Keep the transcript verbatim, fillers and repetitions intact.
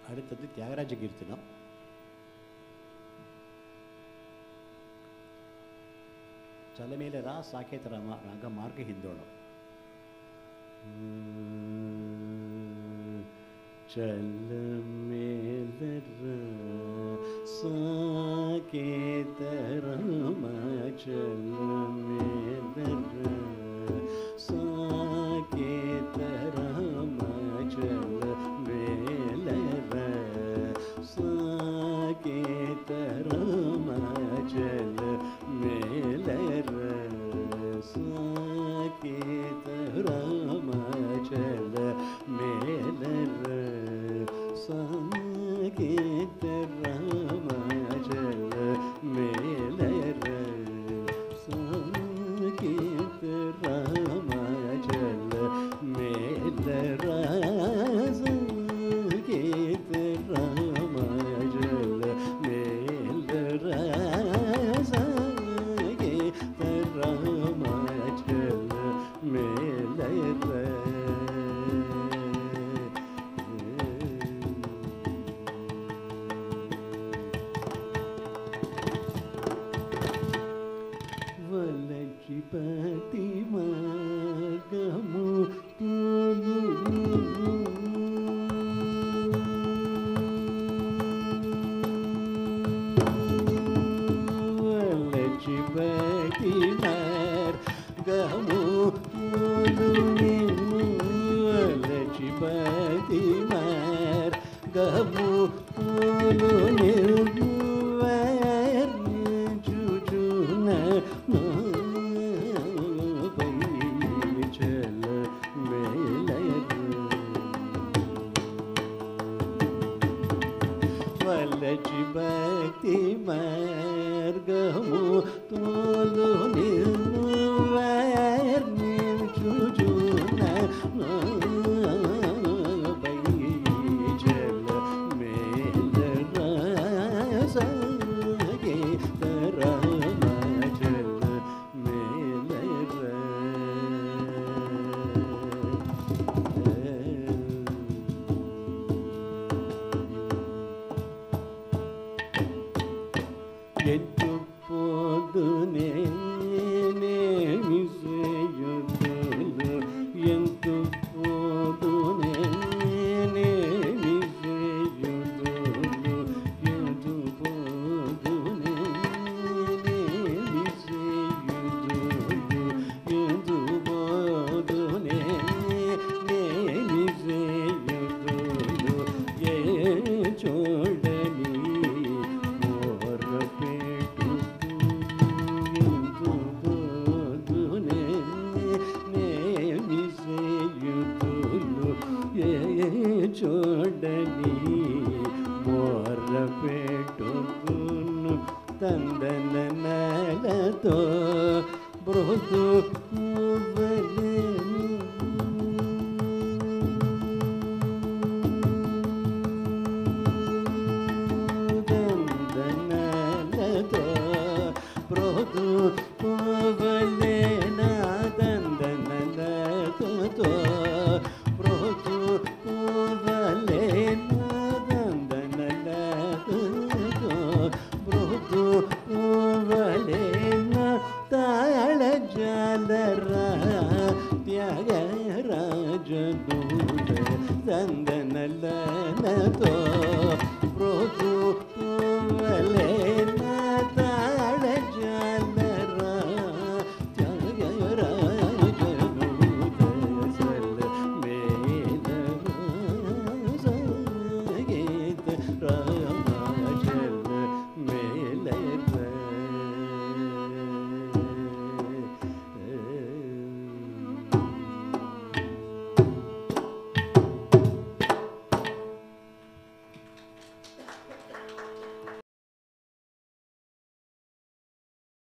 அடுத்தது தியாகராஜ கீர்த்தனம். చలమేల రా సాకేత రామ రాగ మార్గ హిందోళం. చలమేల రా సాకేత రామ చలమేల రా సాకేత రామ చలమేల రా సాకేత రామ చలమేల రా సాకేత రామ చలమేల రా సాకేత రామ చలమేల రా సాకేత రామ చలమేల రా సాకేత రామ చలమేల రా సాకేత రామ చలమేల రా. వలచిపతి మార్గము వలచిపతి మార్గము వలచిపతి మార్గము వలచిపతి మార్గము తోలు నిన్ను వర్ణించుచున పై చలమేల రా సాకేత రామ చలమేల రా. ఎత్తు పోదునే నేమి చేయుదులు ఎంతు పోదునే నేమి చేయుదులు ఎంతు పోదునే నేమి చేయుదులు ఎంతు పోదునే నేమి చేయుదులు ఏ చూడని చూడని మోర పెట్టుకును తందన నలతో బృహు దందనలతో బృహు పువ్వలేన దందనలతో బృహు పువ్వలేన దందనలతో బృహు పువ్వలేన తాళ జాలరా త్యాగరాజ దందనలతో